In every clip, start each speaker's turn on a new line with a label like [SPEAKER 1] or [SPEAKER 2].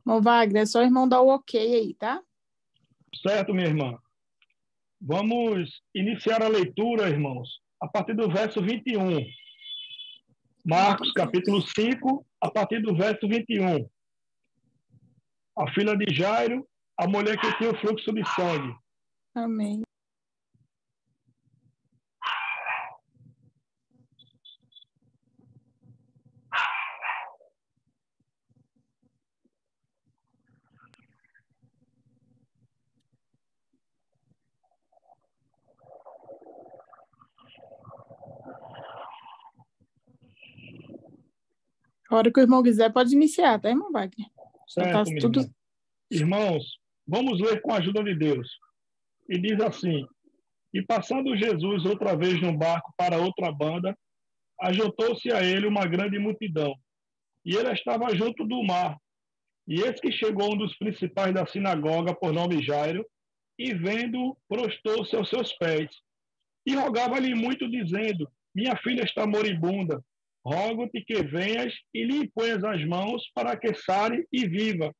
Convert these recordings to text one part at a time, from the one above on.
[SPEAKER 1] Ô, Wagner, é só o irmão dar o ok aí, tá?
[SPEAKER 2] Certo, minha irmã? Vamos iniciar a leitura, irmãos, a partir do verso 21. Marcos, capítulo 5, a partir do verso 21. A filha de Jairo, a mulher que tinha o fluxo de sangue.
[SPEAKER 1] Amém. A hora que o irmão quiser, pode iniciar, tá, irmão Wagner? Já tá
[SPEAKER 2] Certo, minha
[SPEAKER 1] tudo.
[SPEAKER 2] irmã? Irmãos, vamos ler com a ajuda de Deus. E diz assim: E passando Jesus outra vez no barco para outra banda, ajuntou-se a ele uma grande multidão. E ele estava junto do mar. E eis que chegou um dos principais da sinagoga, por nome Jairo, e vendo, prostou-se aos seus pés. E rogava-lhe muito, dizendo: Minha filha está moribunda. Rogo-te que venhas e lhe imponhas as mãos para que sare e viva.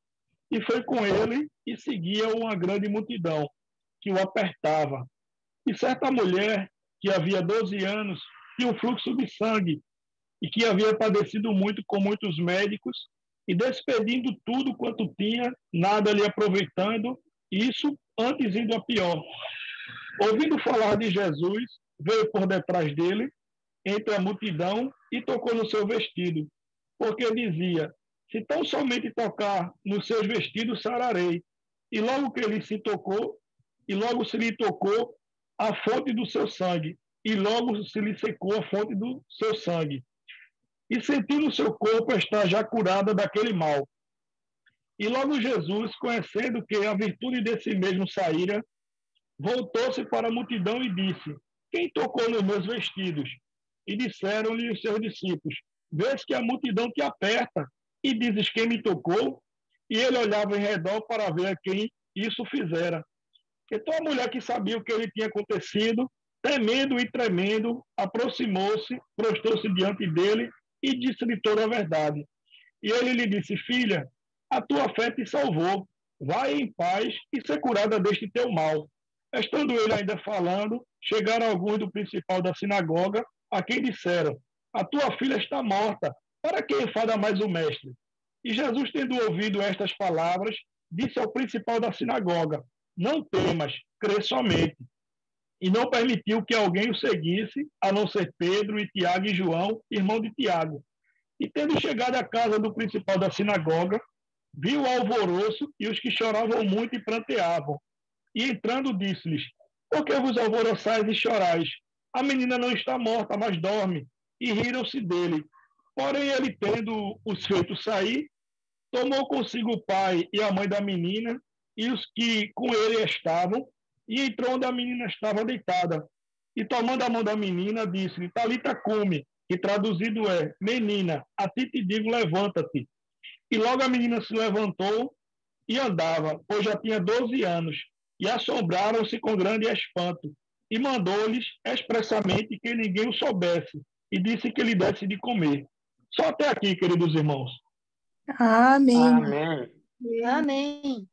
[SPEAKER 2] E foi com ele e seguia uma grande multidão, que o apertava. E certa mulher, que havia 12 anos, tinha um fluxo de sangue, e que havia padecido muito com muitos médicos, e despedindo tudo quanto tinha, nada lhe aproveitando, isso antes indo a pior. Ouvindo falar de Jesus, veio por detrás dele, entre a multidão, e tocou no seu vestido, porque dizia: Se tão somente tocar nos seus vestidos, sararei. E logo que ele se tocou, e logo se lhe tocou a fonte do seu sangue, e logo se lhe secou a fonte do seu sangue. E sentiu no seu corpo estar já curada daquele mal. E logo Jesus, conhecendo que a virtude desse mesmo saíra, voltou-se para a multidão e disse: Quem tocou nos meus vestidos? E disseram-lhe os seus discípulos: Vês que a multidão te aperta, e dizes: Quem me tocou? E ele olhava em redor para ver a quem isso fizera. Então a mulher, que sabia o que lhe tinha acontecido, temendo e tremendo, aproximou-se, prostrou-se diante dele e disse-lhe toda a verdade. E ele lhe disse: Filha, a tua fé te salvou. Vai em paz e ser curada deste teu mal. Estando ele ainda falando, chegaram alguns do principal da sinagoga, a quem disseram: A tua filha está morta. Para que enfada mais o mestre? E Jesus, tendo ouvido estas palavras, disse ao principal da sinagoga: Não temas, crê somente. E não permitiu que alguém o seguisse, a não ser Pedro e Tiago e João, irmão de Tiago. E tendo chegado à casa do principal da sinagoga, viu o alvoroço e os que choravam muito e pranteavam. E entrando, disse-lhes: Por que vos alvoroçais e chorais? A menina não está morta, mas dorme. E riram-se dele. Porém, ele, tendo os feito sair, tomou consigo o pai e a mãe da menina e os que com ele estavam, e entrou onde a menina estava deitada. E tomando a mão da menina, disse-lhe: Talita cumi, que traduzido é: Menina, a ti te digo, levanta-te. E logo a menina se levantou e andava, pois já tinha 12 anos, e assombraram-se com grande espanto. E mandou-lhes expressamente que ninguém o soubesse, e disse que lhe desse de comer. Só até aqui, queridos irmãos.
[SPEAKER 1] Amém.
[SPEAKER 3] Amém.
[SPEAKER 4] Amém.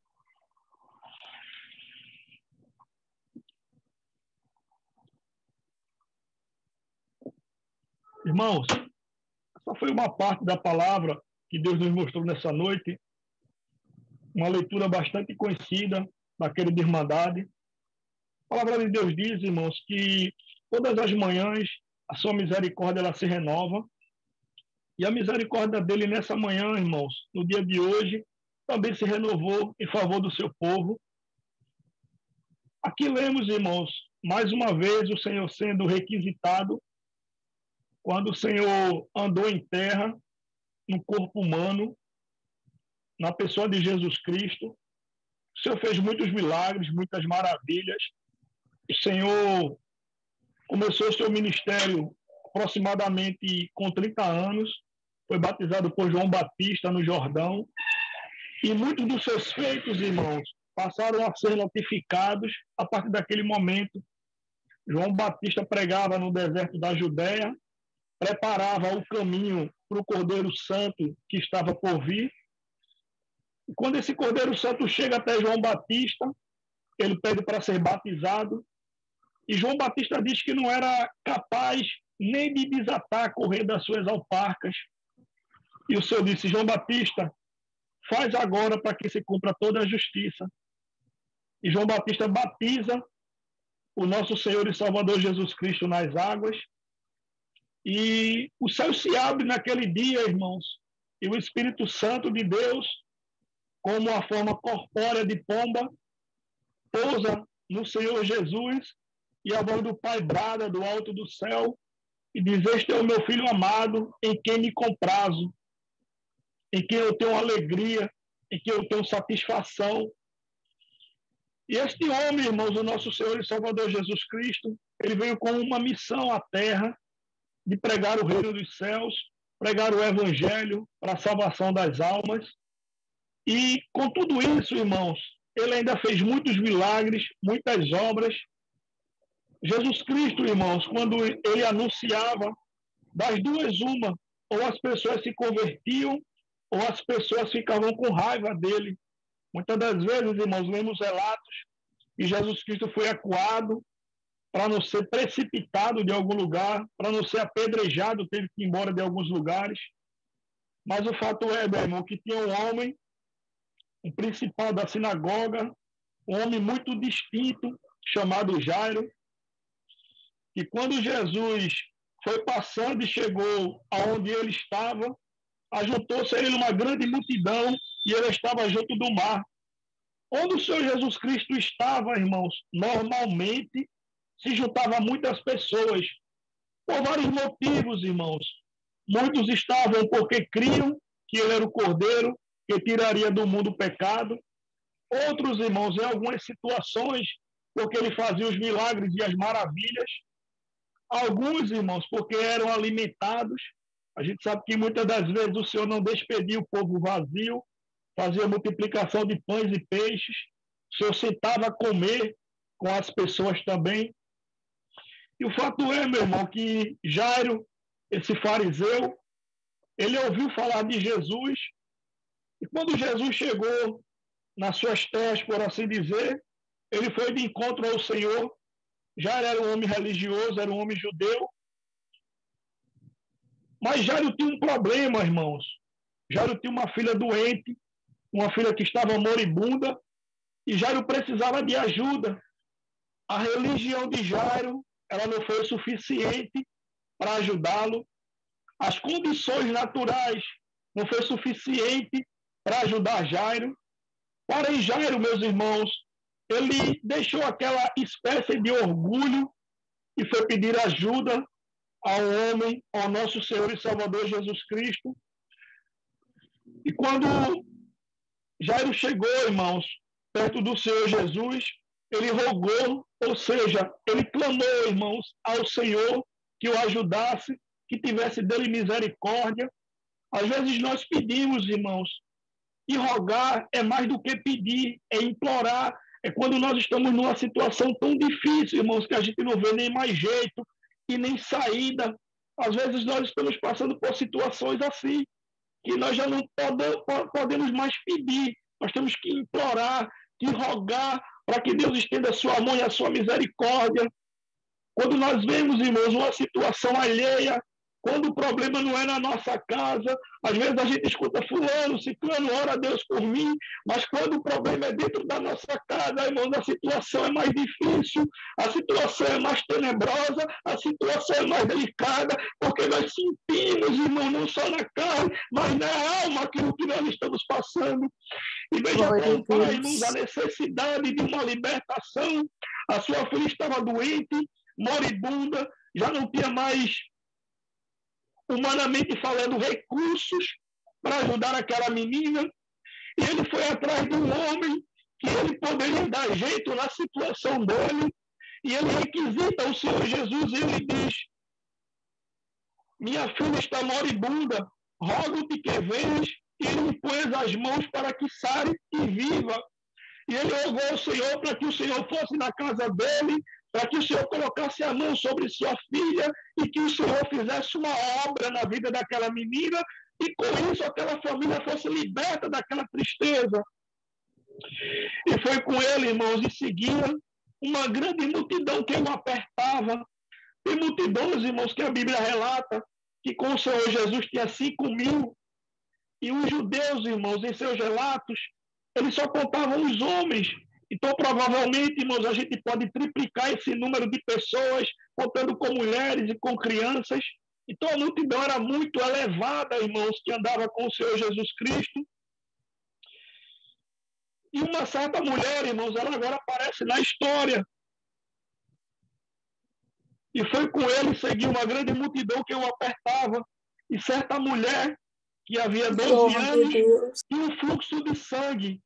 [SPEAKER 2] Irmãos, essa foi uma parte da palavra que Deus nos mostrou nessa noite, uma leitura bastante conhecida daquele de Irmandade. A palavra de Deus diz, irmãos, que todas as manhãs a sua misericórdia ela se renova, e a misericórdia dele nessa manhã, irmãos, no dia de hoje, também se renovou em favor do seu povo. Aqui lemos, irmãos, mais uma vez o Senhor sendo requisitado, quando o Senhor andou em terra, no corpo humano, na pessoa de Jesus Cristo. O Senhor fez muitos milagres, muitas maravilhas. O Senhor começou seu ministério aproximadamente com 30 anos, foi batizado por João Batista no Jordão, e muitos dos seus feitos, irmãos, passaram a ser notificados a partir daquele momento. João Batista pregava no deserto da Judéia, preparava o caminho para o Cordeiro Santo que estava por vir, E quando esse Cordeiro Santo chega até João Batista, ele pede para ser batizado. E João Batista diz que não era capaz nem de desatar a correr das suas alparcas. E o Senhor disse: João Batista, faz agora para que se cumpra toda a justiça. E João Batista batiza o nosso Senhor e Salvador Jesus Cristo nas águas. E o céu se abre naquele dia, irmãos, e o Espírito Santo de Deus, como a forma corpórea de pomba, pousa no Senhor Jesus, e a voz do Pai brada do alto do céu e diz: este é o meu Filho amado, em quem me comprazo, em quem eu tenho alegria, em quem eu tenho satisfação. E este homem, irmãos, o nosso Senhor e Salvador Jesus Cristo, ele veio com uma missão à terra de pregar o reino dos céus, pregar o evangelho para a salvação das almas. E com tudo isso, irmãos, ele ainda fez muitos milagres, muitas obras. Jesus Cristo, irmãos, quando ele anunciava, das duas uma, ou as pessoas se convertiam, ou as pessoas ficavam com raiva dele. Muitas das vezes, irmãos, lemos relatos que Jesus Cristo foi acuado para não ser precipitado de algum lugar, para não ser apedrejado, teve que ir embora de alguns lugares. Mas o fato é, meu irmão, que tinha um homem, um principal da sinagoga, um homem muito distinto, chamado Jairo, que quando Jesus foi passando e chegou aonde ele estava, ajuntou-se a ele uma grande multidão e ele estava junto do mar. Onde o Senhor Jesus Cristo estava, irmãos, normalmente se juntava muitas pessoas, por vários motivos, irmãos. Muitos estavam porque criam que ele era o Cordeiro que tiraria do mundo o pecado. Outros, irmãos, em algumas situações, porque ele fazia os milagres e as maravilhas. Alguns, irmãos, porque eram alimentados. A gente sabe que muitas das vezes o Senhor não despedia o povo vazio, fazia multiplicação de pães e peixes. O Senhor sentava a comer com as pessoas também. E o fato é, meu irmão, que Jairo, esse fariseu, ele ouviu falar de Jesus. E quando Jesus chegou nas suas terras, por assim dizer, ele foi de encontro ao Senhor. Jairo era um homem religioso, era um homem judeu. Mas Jairo tinha um problema, irmãos. Jairo tinha uma filha doente, uma filha que estava moribunda, e Jairo precisava de ajuda. A religião de Jairo, ela não foi suficiente para ajudá-lo. As condições naturais não foi suficiente para ajudar Jairo. Porém, Jairo, meus irmãos, ele deixou aquela espécie de orgulho e foi pedir ajuda ao homem, ao nosso Senhor e Salvador Jesus Cristo. E quando Jairo chegou, irmãos, perto do Senhor Jesus, ele rogou, ou seja, ele clamou, irmãos, ao Senhor que o ajudasse, que tivesse dele misericórdia. Às vezes nós pedimos, irmãos, e rogar é mais do que pedir, é implorar. É quando nós estamos numa situação tão difícil, irmãos, que a gente não vê nem mais jeito e nem saída. Às vezes nós estamos passando por situações assim, que nós já não podemos mais pedir. Nós temos que implorar, que rogar para que Deus estenda a sua mão e a sua misericórdia. Quando nós vemos, irmãos, uma situação alheia, quando o problema não é na nossa casa, às vezes a gente escuta fulano, ciclano, ora a Deus por mim, mas quando o problema é dentro da nossa casa, irmãos, a situação é mais difícil, a situação é mais tenebrosa, a situação é mais delicada, porque nós sentimos, irmão, não só na carne, mas na alma aquilo que nós estamos passando. E veja como, pai, irmãos, a necessidade de uma libertação. A sua filha estava doente, moribunda, já não tinha mais, humanamente falando, recursos para ajudar aquela menina, e ele foi atrás de um homem que ele poderia dar jeito na situação dele, e ele requisita o Senhor Jesus e ele diz: minha filha está moribunda, rogo-te que venhas e lhe pões as mãos para que sare e viva. E ele rogou ao Senhor para que o Senhor fosse na casa dele, para que o Senhor colocasse a mão sobre sua filha e que o Senhor fizesse uma obra na vida daquela menina, e com isso aquela família fosse liberta daquela tristeza. E foi com ele, irmãos, e seguia uma grande multidão que o apertava. Tem multidões, irmãos, que a Bíblia relata que com o Senhor Jesus tinha 5.000, e os judeus, irmãos, em seus relatos, eles só contavam os homens. Então, provavelmente, irmãos, a gente pode triplicar esse número de pessoas, contando com mulheres e com crianças. Então, a multidão era muito elevada, irmãos, que andava com o Senhor Jesus Cristo. E uma certa mulher, irmãos, ela agora aparece na história. E foi com ele seguir uma grande multidão que o apertava. E certa mulher, que havia 12 anos, tinha um fluxo de sangue.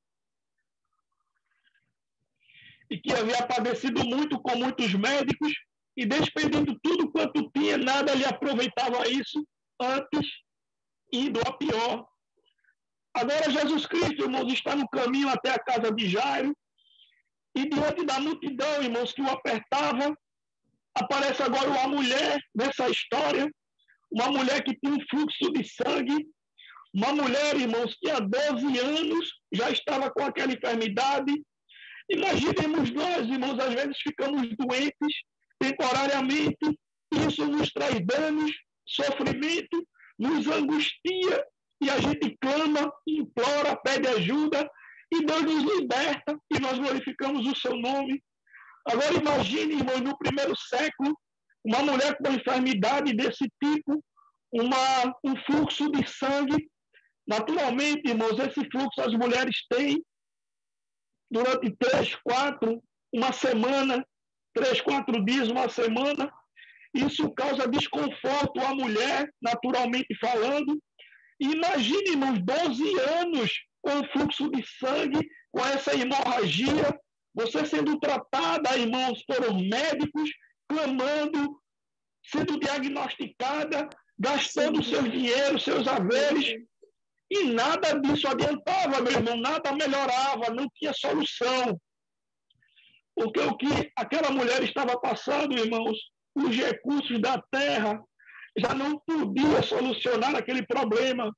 [SPEAKER 2] E que havia padecido muito com muitos médicos, e despendendo tudo quanto tinha, nada lhe aproveitava isso, antes indo a pior. Agora Jesus Cristo, irmãos, está no caminho até a casa de Jairo, e diante da multidão, irmãos, que o apertava, aparece agora uma mulher nessa história, uma mulher que tinha um fluxo de sangue, uma mulher, irmãos, que há 12 anos já estava com aquela enfermidade. Imaginemos nós, irmãos, às vezes ficamos doentes temporariamente, isso nos traz danos, sofrimento, nos angustia, e a gente clama, implora, pede ajuda, e Deus nos liberta, e nós glorificamos o seu nome. Agora imagine, irmãos, no primeiro século, uma mulher com uma enfermidade desse tipo, um fluxo de sangue. Naturalmente, irmãos, esse fluxo as mulheres têm durante 3, 4, uma semana, 3, 4 dias, uma semana. Isso causa desconforto à mulher, naturalmente falando. E imagine, irmãos, 12 anos com fluxo de sangue, com essa hemorragia, você sendo tratada, irmãos, por médicos, clamando, sendo diagnosticada, gastando seus dinheiros, seus haveres, e nada disso adiantava, meu irmão, nada melhorava, não tinha solução. Porque o que aquela mulher estava passando, irmãos, os recursos da terra já não podia solucionar aquele problema.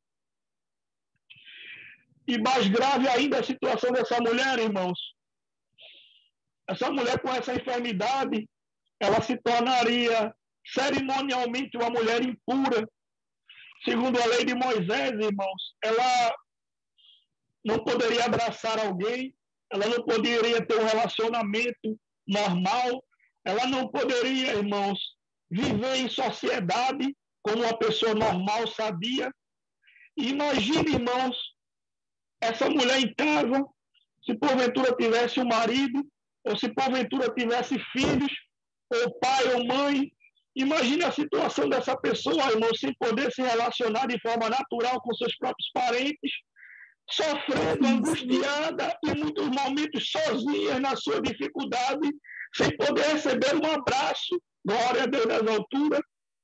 [SPEAKER 2] E mais grave ainda a situação dessa mulher, irmãos. Essa mulher com essa enfermidade, ela se tornaria cerimonialmente uma mulher impura. Segundo a lei de Moisés, irmãos, ela não poderia abraçar alguém, ela não poderia ter um relacionamento normal, ela não poderia, irmãos, viver em sociedade como uma pessoa normal, sadia. E imagine, irmãos, essa mulher em casa, se porventura tivesse um marido, ou se porventura tivesse filhos, ou pai ou mãe, imagine a situação dessa pessoa, irmão, sem poder se relacionar de forma natural com seus próprios parentes, sofrendo, angustiada, em muitos momentos sozinha na sua dificuldade, sem poder receber um abraço, glória a Deus nas alturas.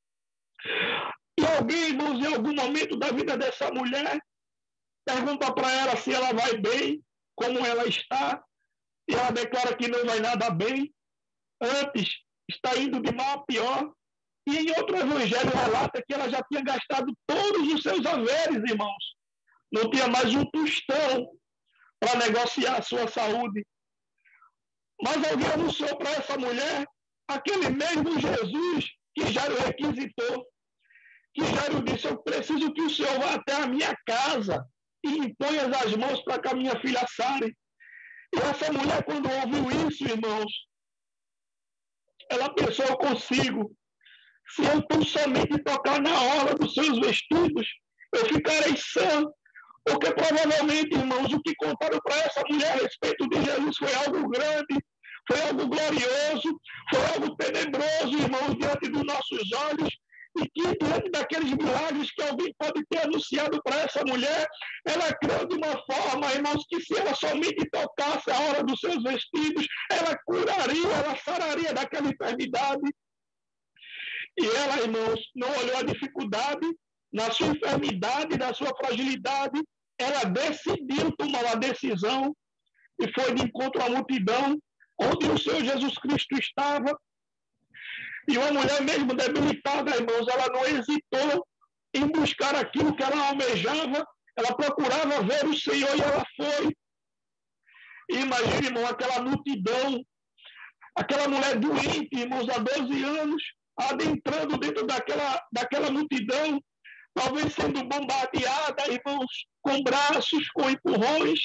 [SPEAKER 2] E alguém, irmãos, em algum momento da vida dessa mulher, pergunta para ela se ela vai bem, como ela está, e ela declara que não vai nada bem, antes está indo de mal a pior. E em outro evangelho relata que ela já tinha gastado todos os seus haveres, irmãos. Não tinha mais um tostão para negociar a sua saúde. Mas alguém anunciou para essa mulher aquele mesmo Jesus que Jairo requisitou. Que Jairo disse, eu preciso que o Senhor vá até a minha casa e imponha as mãos para que a minha filha sare. E essa mulher, quando ouviu isso, irmãos, ela pensou, eu consigo. Se eu tão somente tocar na orla dos seus vestidos, eu ficarei sã. Porque provavelmente, irmãos, o que contaram para essa mulher a respeito de Jesus foi algo grande, foi algo glorioso, foi algo tenebroso, irmãos, diante dos nossos olhos. E que diante daqueles milagres que alguém pode ter anunciado para essa mulher, ela creu de uma forma, irmãos, que se ela somente tocasse a hora dos seus vestidos, ela curaria, ela sararia daquela enfermidade. E ela, irmãos, não olhou a dificuldade, na sua enfermidade, na sua fragilidade, ela decidiu tomar a decisão e foi de encontro à multidão, onde o Senhor Jesus Cristo estava. E uma mulher mesmo debilitada, irmãos, ela não hesitou em buscar aquilo que ela almejava, ela procurava ver o Senhor e ela foi. E imagine, irmão, aquela multidão, aquela mulher doente, irmãos, há 12 anos, adentrando dentro daquela multidão, talvez sendo bombardeada, irmãos, com braços, com empurrões.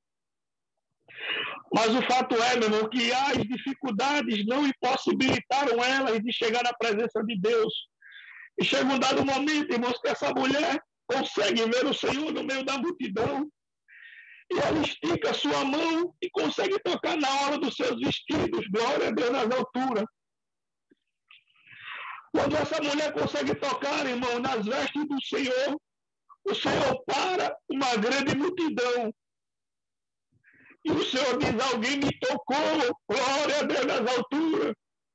[SPEAKER 2] Mas o fato é, meu irmão, que as dificuldades não impossibilitaram elas de chegar à presença de Deus. E chega um dado momento, irmãos, que essa mulher consegue ver o Senhor no meio da multidão. E ela estica a sua mão e consegue tocar na hora dos seus vestidos. Glória a Deus nas alturas. Quando essa mulher consegue tocar, irmão, nas vestes do Senhor, o Senhor para uma grande multidão. E o Senhor diz, alguém me tocou. Glória a Deus nas alturas.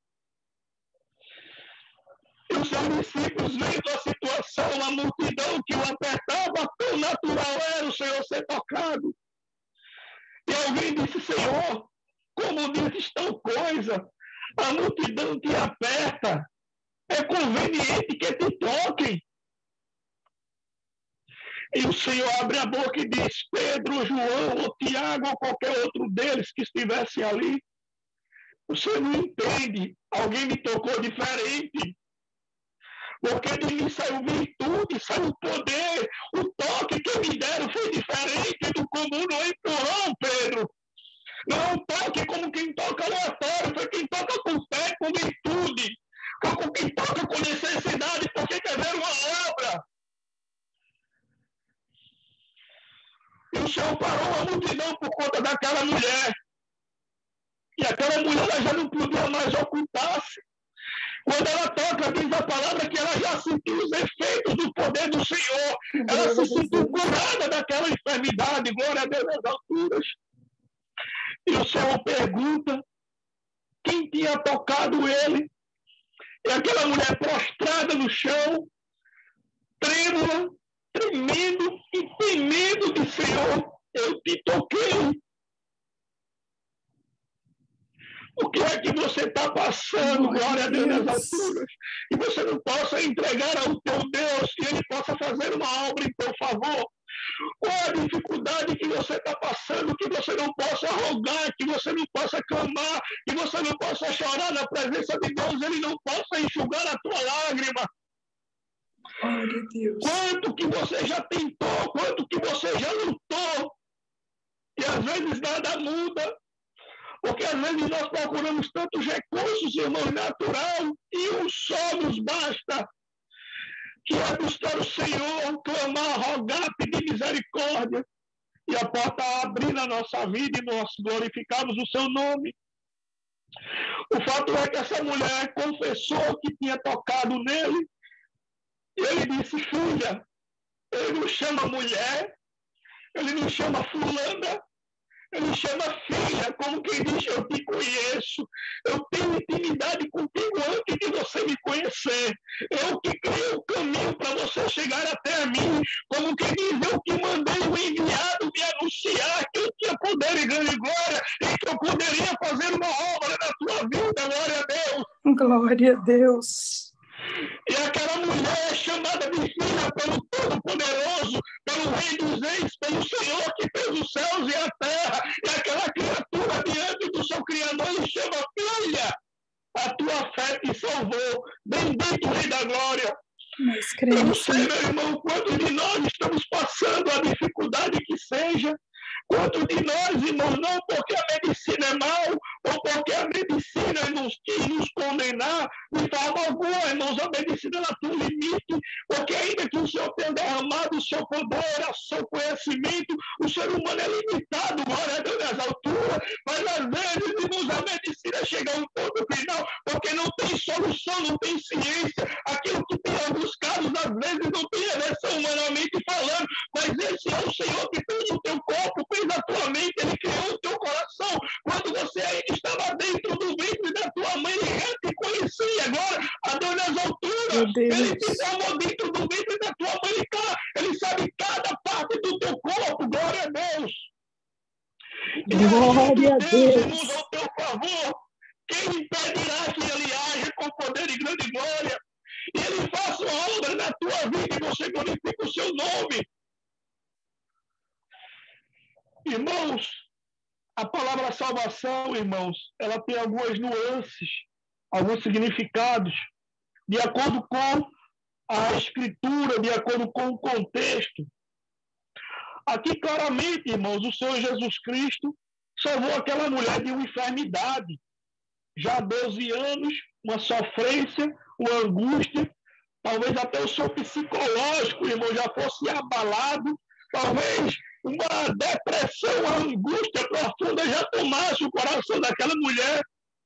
[SPEAKER 2] E os seus discípulos, vendo a situação, a multidão que o apertava, tão natural era o Senhor ser tocado. E alguém disse, Senhor, como dizes tal coisa? A multidão te aperta. É conveniente que te toquem. E o Senhor abre a boca e diz, Pedro, João, ou Tiago, ou qualquer outro deles que estivesse ali, você não entende. Alguém me tocou diferente. Porque de mim saiu virtude, saiu poder. O toque que me deram foi diferente do comum, não empurrão, Pedro. Não é um toque como quem toca aleatório, foi quem toca com fé, com virtude. Como quem toca com necessidade, porque quer ver uma obra. E o Senhor parou a multidão por conta daquela mulher. E aquela mulher ela já não podia mais ocultar-se. Quando ela toca, diz a palavra que ela já sentiu os efeitos do poder do Senhor. Ela se sentiu curada daquela enfermidade. Glória a Deus nas alturas. E o Senhor pergunta quem tinha tocado ele. E aquela mulher prostrada no chão, trêmula, tremendo e temendo de Senhor, eu te toquei. O que é que você está passando, glória a Deus nas alturas, e você não possa entregar ao teu Deus e Ele possa fazer uma obra em teu favor? Qual a dificuldade que você está passando, que você não possa rogar, que você não possa clamar, que você não possa chorar na presença de Deus, Ele não possa enxugar a tua lágrima?
[SPEAKER 3] Glória a Deus.
[SPEAKER 2] Quanto que você já tentou, quanto que você já lutou, e às vezes nada muda. Porque às vezes nós procuramos tantos recursos, irmão, natural, e um só nos basta, que é buscar o Senhor, clamar, rogar, pedir misericórdia, e a porta abrir na nossa vida e nós glorificamos o seu nome. O fato é que essa mulher confessou que tinha tocado nele, e ele disse, filha, ele não chama mulher, ele não chama fulana, ele chama filha, como quem diz, eu te conheço, eu tenho intimidade contigo antes de você me conhecer. Eu que criei o caminho para você chegar até mim, como quem diz, eu que mandei o enviado me anunciar que eu tinha poder e grande glória e que eu poderia fazer uma obra na tua vida, glória a Deus.
[SPEAKER 3] Glória a Deus.
[SPEAKER 2] E aquela mulher chamada de filha pelo Todo-Poderoso, pelo Rei dos Reis, pelo Senhor que fez os céus e a terra, e aquela criatura diante do seu Criador lhe chama filha, a tua fé te salvou, bendito Rei da Glória. Eu não sei, meu irmão, quantos de nós estamos passando a dificuldade que seja, quantos de nós, irmãos, não porque a medicina é mal, ou porque a medicina nos quis nos condenar, de forma alguma, irmãos, a medicina ela tem um limite, porque ainda que o Senhor tenha derramado o seu poder, o seu conhecimento, o ser humano é limitado, glória a Deus nas alturas, mas às vezes, irmãos, a medicina chega a um ponto final, porque não tem solução, não tem ciência, aquilo que tem alguns casos, às vezes não tem ereção humanamente falando, mas esse é o Senhor que fez o teu corpo, fez a tua mente, Ele criou o teu coração, quando você ainda estava dentro do ventre da tua mãe, Ele já te conhecia, agora, a Deus nas alturas, Ele te chamou dentro do ventre da tua mãe, cara, Ele sabe cada parte do teu corpo, glória a Deus.
[SPEAKER 3] Glória a Deus.
[SPEAKER 2] Irmãos, ao teu favor, quem impedirá que Ele age com poder e grande glória? E Ele faça uma obra vida na tua vida e você glorifica o seu nome. Irmãos, a palavra salvação, irmãos, ela tem algumas nuances, alguns significados, de acordo com a Escritura, de acordo com o contexto. Aqui, claramente, irmãos, o Senhor Jesus Cristo salvou aquela mulher de uma enfermidade. Já há 12 anos, uma sofrência, uma angústia, talvez até o seu psicológico, irmão, já fosse abalado, talvez uma depressão, uma angústia profunda já tomasse o coração daquela mulher.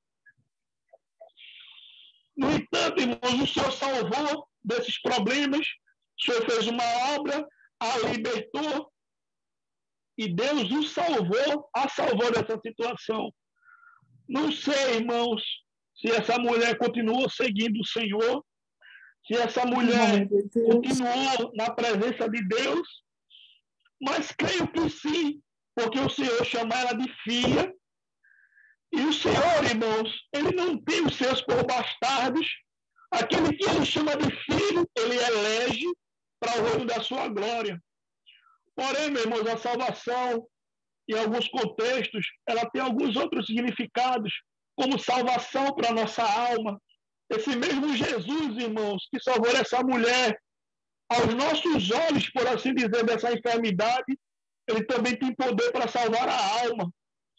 [SPEAKER 2] No entanto, irmãos, o Senhor salvou desses problemas, o Senhor fez uma obra, a libertou, e Deus a salvou dessa situação. Não sei, irmãos, se essa mulher continuou seguindo o Senhor, se essa mulher continuou na presença de Deus, mas creio que sim, porque o Senhor chama ela de filha, e o Senhor, irmãos, ele não tem os seus por bastardos. Aquele que ele chama de filho, ele elege para o reino da sua glória. Porém, meus irmãos, a salvação, em alguns contextos, ela tem alguns outros significados, como salvação para a nossa alma. Esse mesmo Jesus, irmãos, que salvou essa mulher, aos nossos olhos, por assim dizer, dessa enfermidade, ele também tem poder para salvar a alma.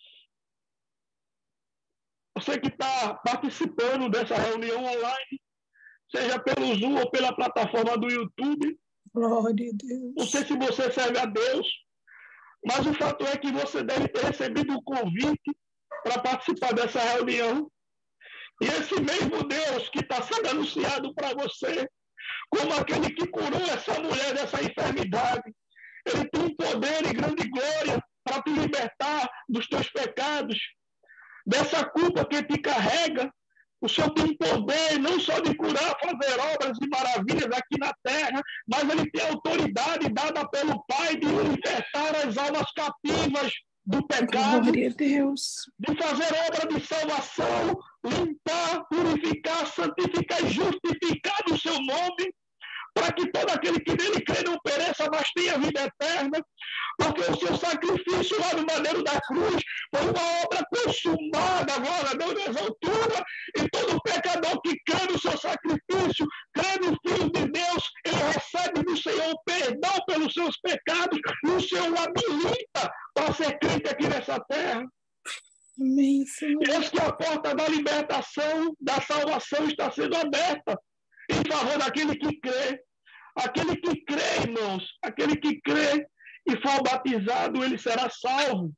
[SPEAKER 2] Você que está participando dessa reunião online, seja pelo Zoom ou pela plataforma do YouTube,
[SPEAKER 3] Glória a Deus.
[SPEAKER 2] não sei se você serve a Deus, mas o fato é que você deve ter recebido um convite para participar dessa reunião. E esse mesmo Deus que está sendo anunciado para você, como aquele que curou essa mulher dessa enfermidade, ele tem poder e grande glória para te libertar dos teus pecados, dessa culpa que te carrega. O Senhor tem poder não só de curar, fazer obras e maravilhas aqui na terra, mas ele tem autoridade dada pelo Pai de libertar as almas cativas do pecado,
[SPEAKER 3] Glória a Deus.
[SPEAKER 2] de fazer obra de salvação, limpar, purificar, santificar e justificar o seu nome, para que todo aquele que nele crê não pereça, mas tenha vida eterna, porque o seu sacrifício lá no madeiro da cruz foi uma obra consumada, agora Deus nas alturas, e todo pecador que crê no seu sacrifício, crê no Filho de Deus, ele recebe do Senhor perdão pelos seus pecados, e o Senhor o habilita para ser crente aqui nessa terra.
[SPEAKER 3] Amém, Senhor.
[SPEAKER 2] Eis que a porta da libertação, da salvação está sendo aberta em favor daquele que crê. Aquele que crê, irmãos, aquele que crê e for batizado, ele será salvo.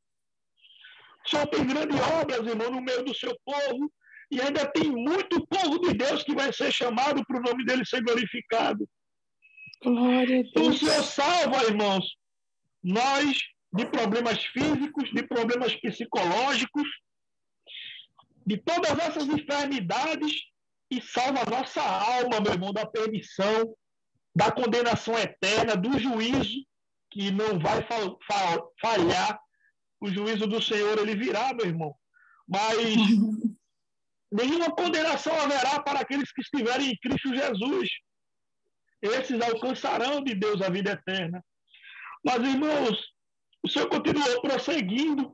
[SPEAKER 2] Só tem grandes obras, irmão, no meio do seu povo, e ainda tem muito povo de Deus que vai ser chamado para o nome dele ser glorificado.
[SPEAKER 3] Glória a
[SPEAKER 2] Então, o
[SPEAKER 3] Deus.
[SPEAKER 2] Senhor salva, irmãos, nós de problemas físicos, de problemas psicológicos, de todas essas enfermidades, e salva a nossa alma, meu irmão, da perdição, da condenação eterna, do juízo, que não vai falhar. O juízo do Senhor, ele virá, meu irmão. Mas nenhuma condenação haverá para aqueles que estiverem em Cristo Jesus. Esses alcançarão de Deus a vida eterna. Mas, irmãos, o Senhor continuou prosseguindo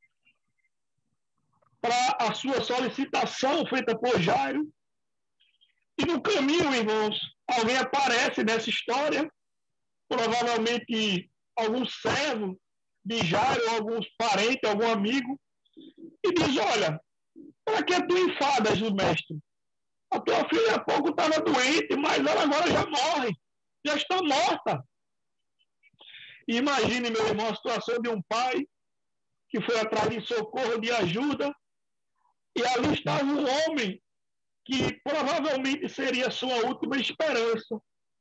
[SPEAKER 2] para a sua solicitação feita por Jairo. E no caminho, irmãos, alguém aparece nessa história, provavelmente algum servo de Jairo, alguns parentes, algum amigo, e diz: olha, para que tu enfadas o mestre? A tua filha há pouco estava doente, mas ela agora já morre, já está morta. E imagine, meu irmão, a situação de um pai que foi atrás de socorro, de ajuda, e ali estava um homem que provavelmente seria a sua última esperança.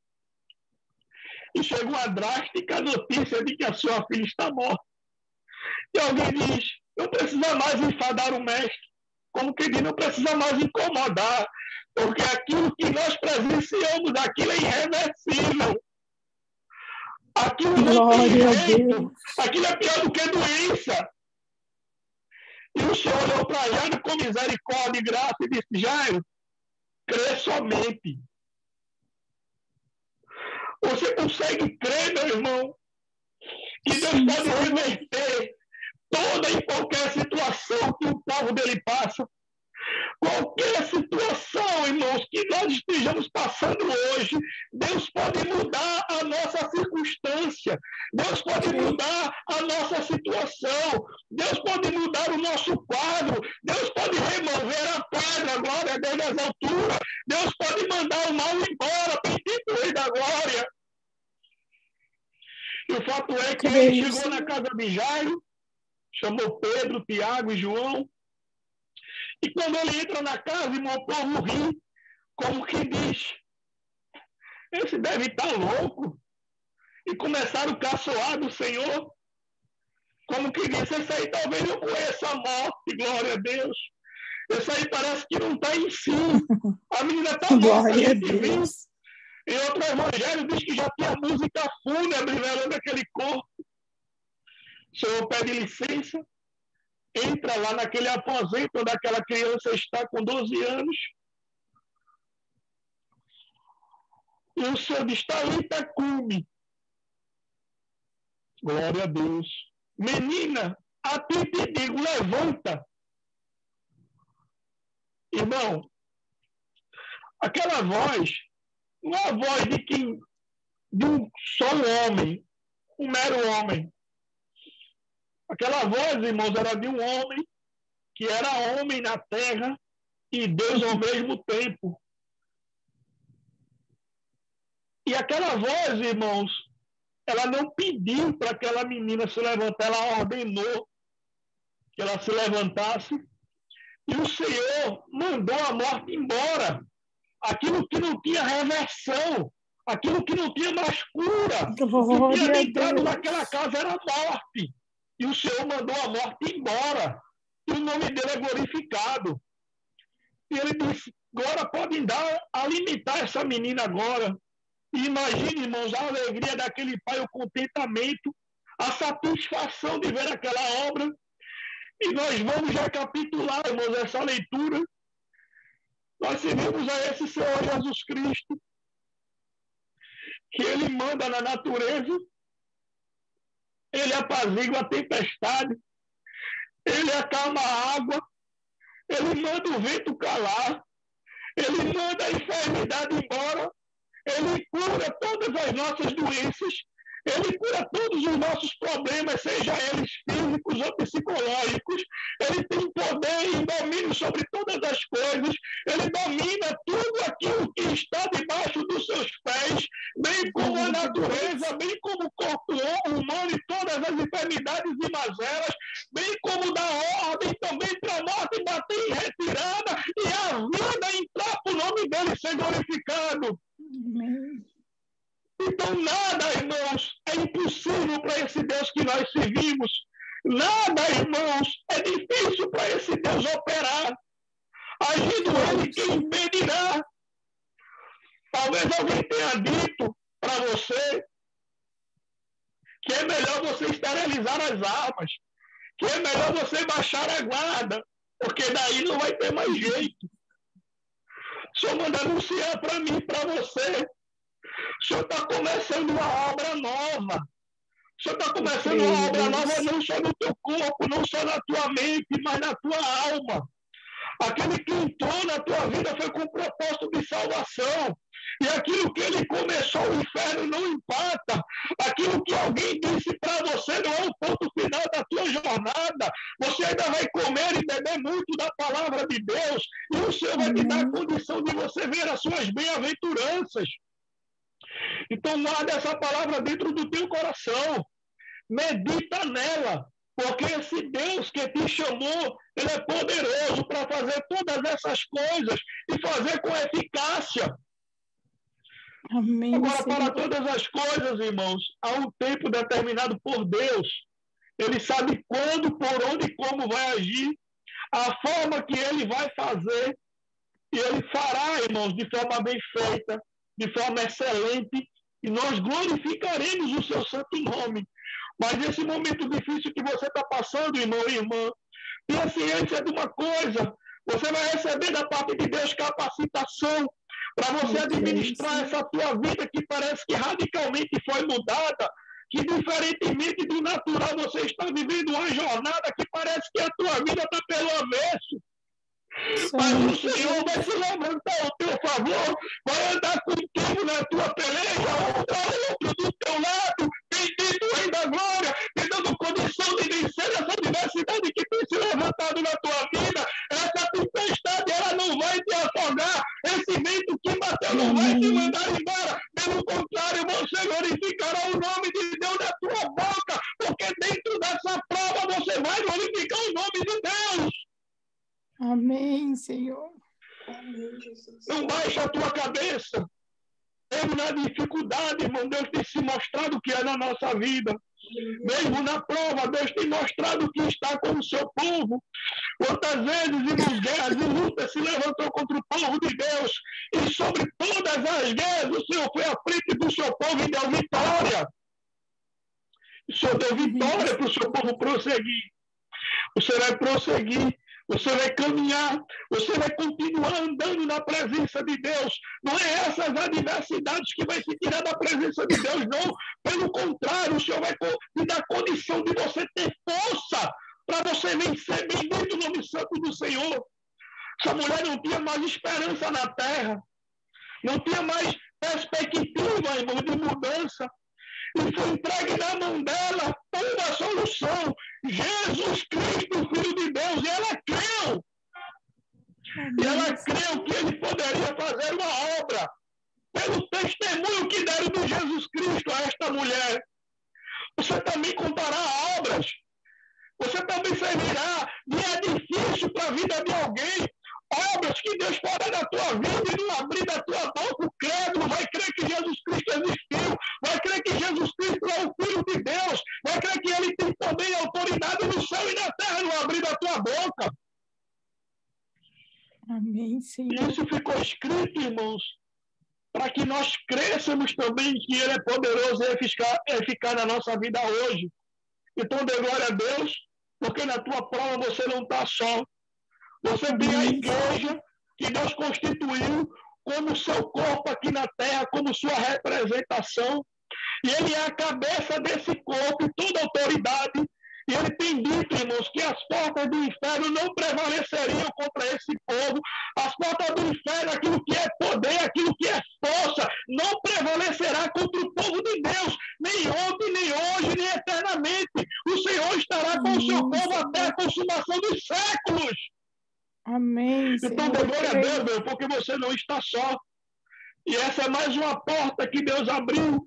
[SPEAKER 2] E chegou a drástica notícia de que a sua filha está morta. E alguém diz: não precisa mais enfadar o mestre. Como que diz, não precisa mais incomodar, porque aquilo que nós presenciamos, aquilo é irreversível. Aquilo não tem jeito. Aquilo é pior do que doença. E o Senhor olhou para Jairo com misericórdia e graça e disse: Jairo, crê somente. Você consegue crer, meu irmão, que Deus pode reverter toda e qualquer situação que o povo dele passa? Qualquer situação, irmãos, que nós estejamos passando hoje, Deus pode mudar a nossa circunstância, Deus pode mudar a nossa situação, Deus pode mudar o nosso quadro, Deus pode remover a pedra, glória a Deus das alturas, Deus pode mandar o mal embora, bendito o Rei da Glória. E o fato é que ele chegou na casa de Jairo, chamou Pedro, Tiago e João. E quando ele entra na casa, irmão, o povo ri, como que diz, esse deve estar louco. E começaram a caçoar do Senhor, como que diz, esse aí talvez não conheça a morte, glória a Deus. Esse aí parece que não está em si. A menina está morta,
[SPEAKER 3] Glória
[SPEAKER 2] a
[SPEAKER 3] a
[SPEAKER 2] gente viu.
[SPEAKER 3] Deus.
[SPEAKER 2] Em outro evangelho diz que já tinha música fúnebre velando aquele corpo. O Senhor pede licença, entra lá naquele aposento onde aquela criança está com 12 anos. E o Senhor diz, Talita cumi. Glória a Deus. Menina, a ti te digo, levanta. Irmão, aquela voz, não é a voz de um só homem, um mero homem. Aquela voz, irmãos, era de um homem que era homem na terra e Deus ao mesmo tempo. E aquela voz, irmãos, ela não pediu para aquela menina se levantar, ela ordenou que ela se levantasse. E o Senhor mandou a morte embora. Aquilo que não tinha reversão, aquilo que não tinha mais cura, o que tinha entrado naquela casa era a morte. E o Senhor mandou a morte embora. E o nome dele é glorificado. E ele disse, agora podem alimentar essa menina agora. E imagine, irmãos, a alegria daquele pai, o contentamento, a satisfação de ver aquela obra. E nós vamos recapitular, irmãos, essa leitura. Nós servimos a esse Senhor Jesus Cristo, que ele manda na natureza, ele apazigua a tempestade, ele acalma a água, ele manda o vento calar, ele manda a enfermidade embora, ele cura todas as nossas doenças, ele cura todos os nossos problemas, seja eles físicos ou psicológicos. Ele tem poder e domínio sobre todas as coisas. Ele domina tudo aquilo que está debaixo dos seus pés, bem como a natureza, bem como o corpo humano e todas as enfermidades e mazelas, bem como dá ordem também para a morte bater em retirada e a vida entrar para o nome dele ser glorificado.
[SPEAKER 3] Amém.
[SPEAKER 2] Então, nada, irmãos, é impossível para esse Deus que nós servimos. Nada, irmãos, é difícil para esse Deus operar. Agindo ele, quem impedirá? Talvez alguém tenha dito para você que é melhor você esterilizar as armas, que é melhor você baixar a guarda, porque daí não vai ter mais jeito. O Senhor manda anunciar para mim, para você. O Senhor está começando uma obra nova. O Senhor está começando uma obra nova não só no teu corpo, não só na tua mente, mas na tua alma. Aquele que entrou na tua vida foi com propósito de salvação. E aquilo que ele começou, o inferno não empata. Aquilo que alguém disse para você não é o ponto final da tua jornada. Você ainda vai comer e beber muito da palavra de Deus. E o Senhor vai te dar a condição de você ver as suas bem-aventuranças. Então, guarda essa palavra dentro do teu coração. Medita nela. Porque esse Deus que te chamou, ele é poderoso para fazer todas essas coisas e fazer com eficácia.
[SPEAKER 3] Amém.
[SPEAKER 2] Agora,
[SPEAKER 3] Senhor.
[SPEAKER 2] para todas as coisas, irmãos, há um tempo determinado por Deus. Ele sabe quando, por onde e como vai agir, a forma que ele vai fazer, e ele fará, irmãos, de forma bem feita, de forma excelente, e nós glorificaremos o seu santo nome. Mas nesse momento difícil que você está passando, irmão e irmã, tenha ciência de uma coisa: você vai receber da parte de Deus capacitação para você administrar essa tua vida que parece que radicalmente foi mudada, que diferentemente do natural você está vivendo uma jornada que parece que a tua vida está pelo avesso. Mas o Senhor vai se levantar ao teu favor, vai andar contigo na tua peleja, outro do teu lado, bendito Rei da Glória, te dando condição de vencer essa diversidade que tem se levantado na tua vida. Essa tempestade, ela não vai te afogar, esse vento que bateu não vai te mandar embora, pelo contrário, você glorificará o nome de Deus na tua boca, porque dentro dessa prova você vai glorificar o nome de Deus.
[SPEAKER 3] Amém, Senhor. Amém, Jesus.
[SPEAKER 2] Não baixa a tua cabeça. Mesmo na dificuldade, irmão, Deus tem se mostrado o que é na nossa vida. Mesmo na prova, Deus tem mostrado que está com o seu povo. Quantas vezes, irmãos, guerras e lutas se levantou contra o povo de Deus. E sobre todas as guerras, o Senhor foi à frente do seu povo e deu vitória. O Senhor deu vitória para o seu povo prosseguir. Você vai prosseguir. Você vai caminhar, você vai continuar andando na presença de Deus. Não é essas adversidades que vai te tirar da presença de Deus, não. Pelo contrário, o Senhor vai te dar condição de você ter força para você vencer, bendito o nome santo do Senhor. Essa mulher não tinha mais esperança na terra, não tinha mais perspectiva, irmão, de mudança. E foi entregue na mão dela uma solução. Jesus Cristo, Filho de Deus, e ela creu. E ela creu que ele poderia fazer uma obra. Pelo testemunho que deram de Jesus Cristo a esta mulher. Você também contará obras. Você também servirá de edifício para a vida de alguém. Obras que Deus fará na tua vida e não abrir da tua boca o credo, vai crer que Jesus Cristo existiu, vai crer que Jesus Cristo é o Filho de Deus, vai crer que Ele tem poder e autoridade no céu e na terra, não abrir da tua boca.
[SPEAKER 3] Amém, Senhor.
[SPEAKER 2] Isso ficou escrito, irmãos, para que nós cresçamos também que Ele é poderoso e eficaz na nossa vida hoje. Então, dê glória a Deus, porque na tua prova você não está só. Você tem a igreja que Deus constituiu como seu corpo aqui na terra, como sua representação. E ele é a cabeça desse corpo e toda autoridade. E ele tem dito, irmãos, que as portas do inferno não prevaleceriam contra esse povo. As portas do inferno, aquilo que é poder, aquilo que é força, não prevalecerá contra o povo de Deus. Nem ontem, nem hoje, nem eternamente. O Senhor estará com o seu povo até a consumação dos séculos.
[SPEAKER 3] Amém, Senhor.
[SPEAKER 2] Então, dê glória a Deus, meu, porque você não está só. E essa é mais uma porta que Deus abriu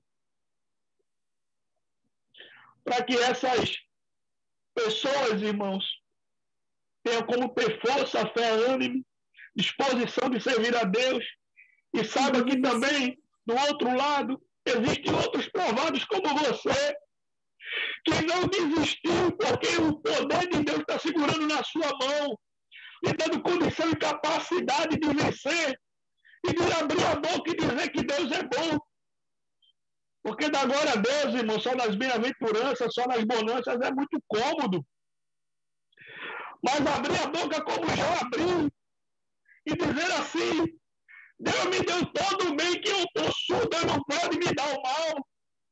[SPEAKER 2] para que essas pessoas, irmãos, tenham como ter força, fé, ânimo, disposição de servir a Deus. E saiba que também, do outro lado, existem outros provados como você, que não desistiu porque o poder de Deus está segurando na sua mão, e dando condição e capacidade de vencer e de abrir a boca e dizer que Deus é bom. Porque dar glória a Deus, irmão, só nas bem-aventuranças, só nas bonanças é muito cômodo. Mas abrir a boca como já abriu e dizer assim, Deus me deu todo o bem que eu possuo, Deus não pode me dar o mal.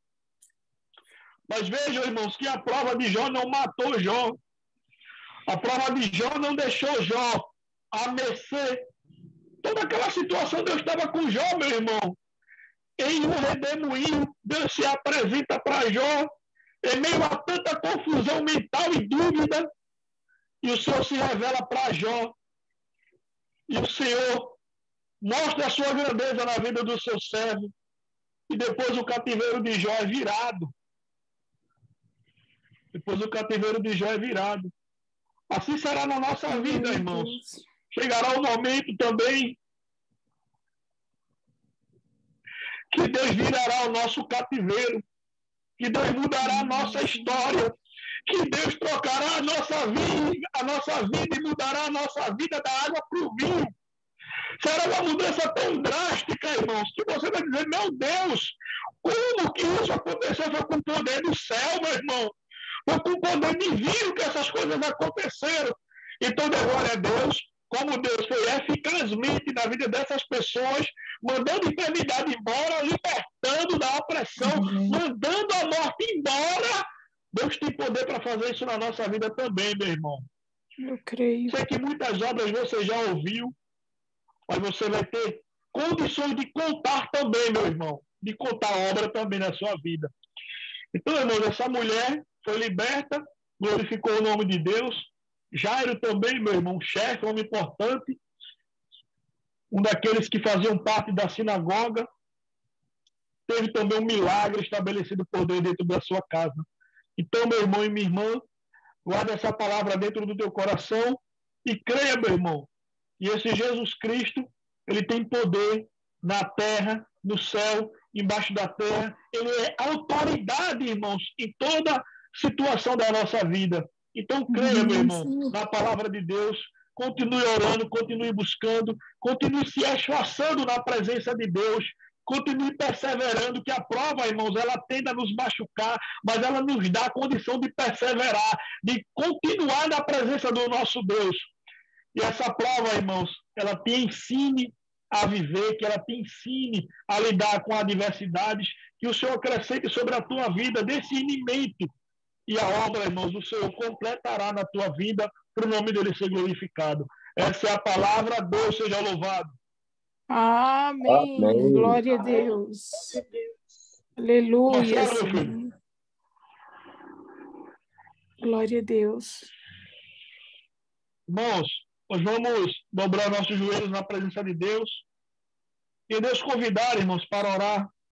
[SPEAKER 2] Mas vejam, irmãos, que a prova de Jó não matou Jó. A prova de Jó não deixou Jó a mercê. Toda aquela situação, Deus estava com Jó, meu irmão. Em um redemoinho, Deus se apresenta para Jó, em meio a tanta confusão mental e dúvida, e o Senhor se revela para Jó. E o Senhor mostra a sua grandeza na vida do seu servo. E depois o cativeiro de Jó é virado. Depois o cativeiro de Jó é virado. Assim será na nossa vida, irmãos. Chegará o momento também que Deus virará o nosso cativeiro, que Deus mudará a nossa história, que Deus trocará a nossa vida e mudará a nossa vida da água para o vinho. Será uma mudança tão drástica, irmãos, que você vai dizer, meu Deus, como que isso aconteceu? Foi com o poder do céu, meu irmão. Foi com o poder divino que essas coisas aconteceram. Então, dê glória a Deus, como Deus foi eficazmente na vida dessas pessoas, mandando a enfermidade embora, libertando da opressão, mandando a morte embora. Deus tem poder para fazer isso na nossa vida também, meu irmão.
[SPEAKER 3] Eu creio.
[SPEAKER 2] Sei que muitas obras você já ouviu, mas você vai ter condições de contar também, meu irmão, de contar a obra também na sua vida. Então, irmãos, essa mulher foi liberta, glorificou o nome de Deus. Jairo também, meu irmão, chefe, homem importante, um daqueles que faziam parte da sinagoga, teve também um milagre estabelecido por Deus dentro da sua casa. Então, meu irmão e minha irmã, guarda essa palavra dentro do teu coração e creia, meu irmão, que esse Jesus Cristo, ele tem poder na terra, no céu, embaixo da terra. Ele é autoridade, irmãos, em toda situação da nossa vida. Então, creia, meu irmão, na palavra de Deus. Continue orando, continue buscando, continue se esforçando na presença de Deus. Continue perseverando, que a prova, irmãos, ela tende a nos machucar, mas ela nos dá a condição de perseverar, de continuar na presença do nosso Deus. E essa prova, irmãos, ela te ensine a viver, que ela te ensine a lidar com adversidades, que o Senhor acrescente sobre a tua vida discernimento. E a obra, irmãos, do Senhor completará na tua vida, para o nome dele ser glorificado. Essa é a palavra, Deus seja louvado.
[SPEAKER 3] Amém.
[SPEAKER 4] Amém.
[SPEAKER 3] Glória a Deus. Aleluia,
[SPEAKER 2] Marcelo, meu
[SPEAKER 3] Senhor. Glória a Deus.
[SPEAKER 2] Irmãos, nós vamos dobrar nossos joelhos na presença de Deus e Deus convidar, irmãos, para orar